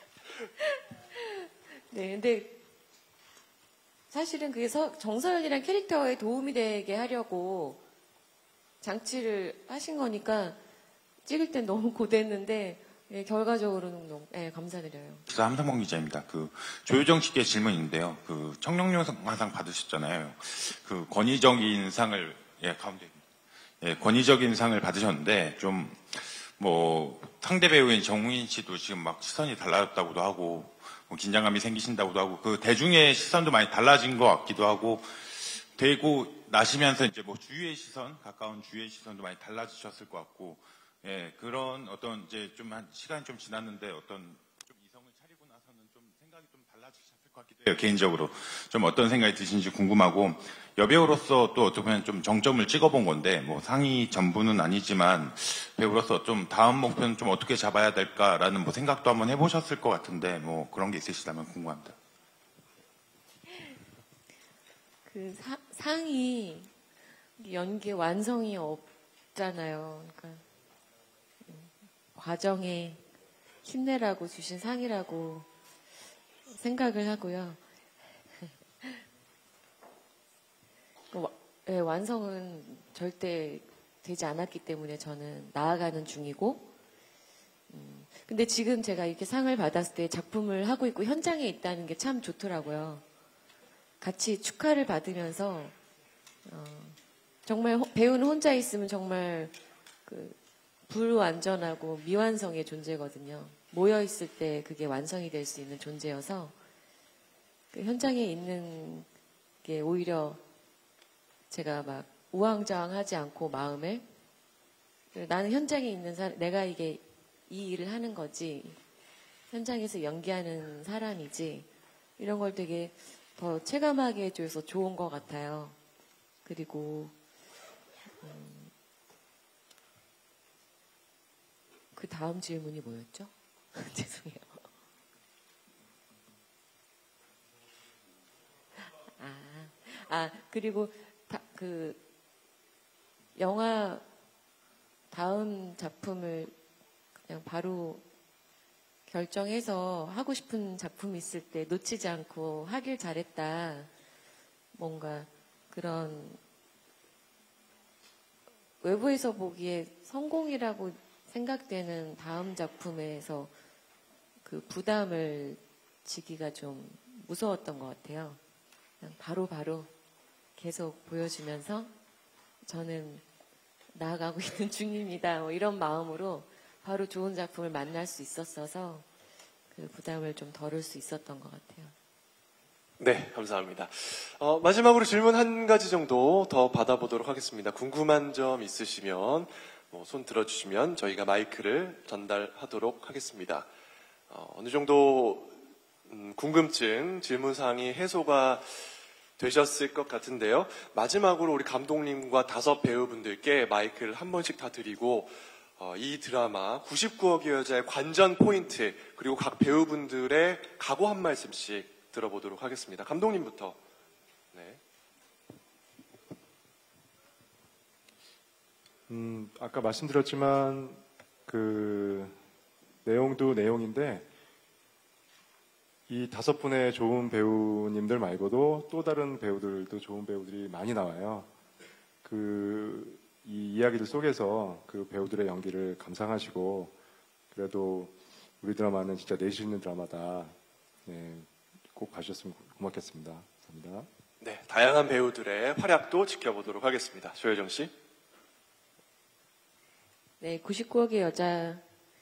S3: 네, 근데 사실은 그게 서, 정서연이란 캐릭터에 도움이 되게 하려고 장치를 하신 거니까 찍을 땐 너무 고됐는데 예, 결과적으로는 너무 예, 감사드려요.
S14: 기자 함상봉 기자입니다. 그 조효정 씨께 질문인데요. 그 청룡영상상 받으셨잖아요. 그 권위적인 상을 예 가운데 예 권위적인 상을 받으셨는데 좀 뭐 상대 배우인 정우인 씨도 지금 막 시선이 달라졌다고도 하고 뭐 긴장감이 생기신다고도 하고 그 대중의 시선도 많이 달라진 것 같기도 하고 되고 나시면서 이제 뭐 주위의 시선 가까운 주위의 시선도 많이 달라지셨을 것 같고. 예, 그런 어떤 이제 좀 한 시간이 좀 지났는데 어떤 좀 이성을 차리고 나서 네, 개인적으로 좀 어떤 생각이 드시는지 궁금하고, 여배우로서 또 어떻게 보면 좀 정점을 찍어본 건데, 뭐 상위 전부는 아니지만 배우로서 좀 다음 목표는 좀 어떻게 잡아야 될까라는 뭐 생각도 한번 해보셨을 것 같은데, 뭐 그런 게 있으시다면 궁금합니다.
S3: 그 사, 상이 연기 완성이 없잖아요. 그러니까 음, 과정에 힘내라고 주신 상이라고 생각을 하고요. 와, 네, 완성은 절대 되지 않았기 때문에 저는 나아가는 중이고, 음, 근데 지금 제가 이렇게 상을 받았을 때 작품을 하고 있고 현장에 있다는 게 참 좋더라고요. 같이 축하를 받으면서 어, 정말 호, 배우는 혼자 있으면 정말 그 불완전하고 미완성의 존재거든요. 모여 있을 때 그게 완성이 될 수 있는 존재여서 그 현장에 있는 게 오히려 제가 막 우왕좌왕하지 않고 마음을 나는 현장에 있는 사람, 내가 이게 이 일을 하는 거지 현장에서 연기하는 사람이지 이런 걸 되게 더 체감하게 해줘서 좋은 것 같아요. 그리고 음, 그 다음 질문이 뭐였죠? 죄송해요. 아, 아 그리고 다, 그 영화 다음 작품을 그냥 바로 결정해서 하고 싶은 작품이 있을 때 놓치지 않고 하길 잘했다. 뭔가 그런 외부에서 보기에 성공이라고 생각되는 다음 작품에서 그 부담을 지기가 좀 무서웠던 것 같아요. 그냥 바로바로 계속 보여주면서 저는 나아가고 있는 중입니다. 뭐 이런 마음으로 바로 좋은 작품을 만날 수 있었어서 그 부담을 좀 덜을 수 있었던 것 같아요.
S1: 네, 감사합니다. 어, 마지막으로 질문 한 가지 정도 더 받아보도록 하겠습니다. 궁금한 점 있으시면 뭐 손 들어주시면 저희가 마이크를 전달하도록 하겠습니다. 어, 어느 정도 음, 궁금증, 질문사항이 해소가 되셨을 것 같은데요. 마지막으로 우리 감독님과 다섯 배우분들께 마이크를 한 번씩 다 드리고 어, 이 드라마 구십구억의 여자의 관전 포인트 그리고 각 배우분들의 각오 한 말씀씩 들어보도록 하겠습니다. 감독님부터. 네.
S2: 음, 아까 말씀드렸지만 그 내용도 내용인데 이 다섯 분의 좋은 배우님들 말고도 또 다른 배우들도 좋은 배우들이 많이 나와요. 그 이 이야기들 속에서 그 배우들의 연기를 감상하시고 그래도 우리 드라마는 진짜 내실 있는 드라마다. 네, 꼭 봐주셨으면 고맙겠습니다. 감사합니다.
S1: 네, 다양한 배우들의 활약도 지켜보도록 하겠습니다. 조여정 씨.
S3: 네, 구십구억의 여자는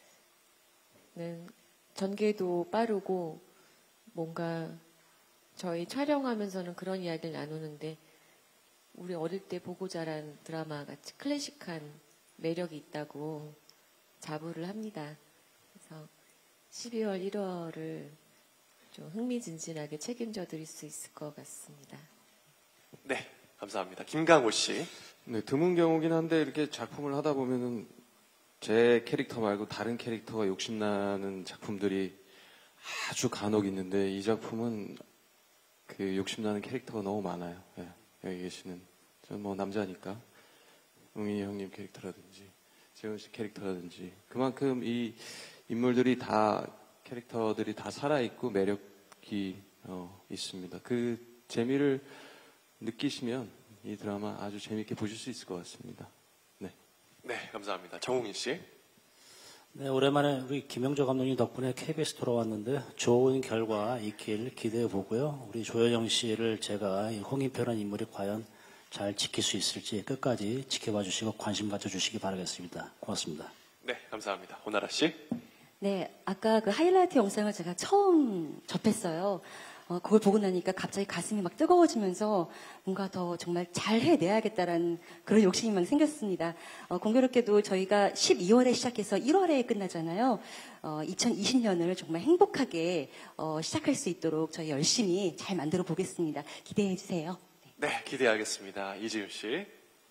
S3: 전개도 빠르고 뭔가 저희 촬영하면서는 그런 이야기를 나누는데 우리 어릴 때 보고 자란 드라마 같이 클래식한 매력이 있다고 자부를 합니다. 그래서 십이월 일월을 좀 흥미진진하게 책임져 드릴 수 있을 것 같습니다.
S1: 네, 감사합니다. 김강호 씨.
S4: 네, 드문 경우긴 한데 이렇게 작품을 하다 보면은 제 캐릭터 말고 다른 캐릭터가 욕심나는 작품들이 아주 간혹 있는데 이 작품은 그 욕심나는 캐릭터가 너무 많아요. 네, 여기 계시는 저는 뭐 남자니까 웅이 형님 캐릭터라든지 재훈 씨 캐릭터라든지 그만큼 이 인물들이 다 캐릭터들이 다 살아있고 매력이 어, 있습니다. 그 재미를 느끼시면 이 드라마 아주 재미있게 보실 수 있을 것 같습니다. 네.
S1: 네, 감사합니다. 정웅인 씨.
S5: 네, 오랜만에 우리 김영조 감독님 덕분에 케이비에스 돌아왔는데 좋은 결과 있길 기대해 보고요. 우리 조여정 씨를 제가 홍인표라는 인물이 과연 잘 지킬 수 있을지 끝까지 지켜봐 주시고 관심 가져주시기 바라겠습니다. 고맙습니다.
S1: 네, 감사합니다. 오나라 씨.
S6: 네, 아까 그 하이라이트 영상을 제가 처음 접했어요. 어, 그걸 보고 나니까 갑자기 가슴이 막 뜨거워지면서 뭔가 더 정말 잘 해내야겠다라는 그런 욕심이 막 생겼습니다. 어, 공교롭게도 저희가 십이월에 시작해서 일월에 끝나잖아요. 어, 이천이십 년을 정말 행복하게 어, 시작할 수 있도록 저희 열심히 잘 만들어 보겠습니다. 기대해 주세요.
S1: 네, 기대하겠습니다. 이지윤 씨.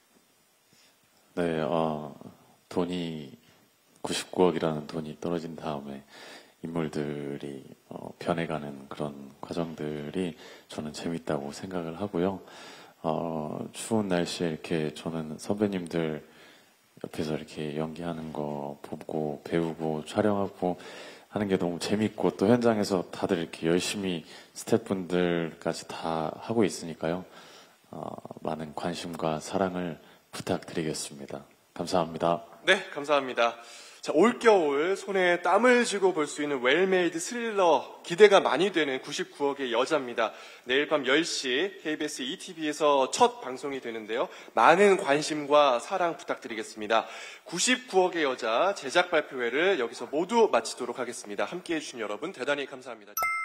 S7: 네, 어, 돈이 구십구억이라는 돈이 떨어진 다음에 인물들이 어, 변해가는 그런 과정들이 저는 재밌다고 생각을 하고요. 어, 추운 날씨에 이렇게 저는 선배님들 옆에서 이렇게 연기하는 거 보고 배우고 촬영하고 하는 게 너무 재밌고 또 현장에서 다들 이렇게 열심히 스태프분들까지 다 하고 있으니까요. 어, 많은 관심과 사랑을 부탁드리겠습니다. 감사합니다.
S1: 네, 감사합니다. 자, 올겨울 손에 땀을 쥐고 볼 수 있는 웰메이드 스릴러 기대가 많이 되는 구십구억의 여자입니다. 내일 밤 열 시 케이비에스 이티비에서 첫 방송이 되는데요. 많은 관심과 사랑 부탁드리겠습니다. 구십구억의 여자 제작 발표회를 여기서 모두 마치도록 하겠습니다. 함께해 주신 여러분 대단히 감사합니다.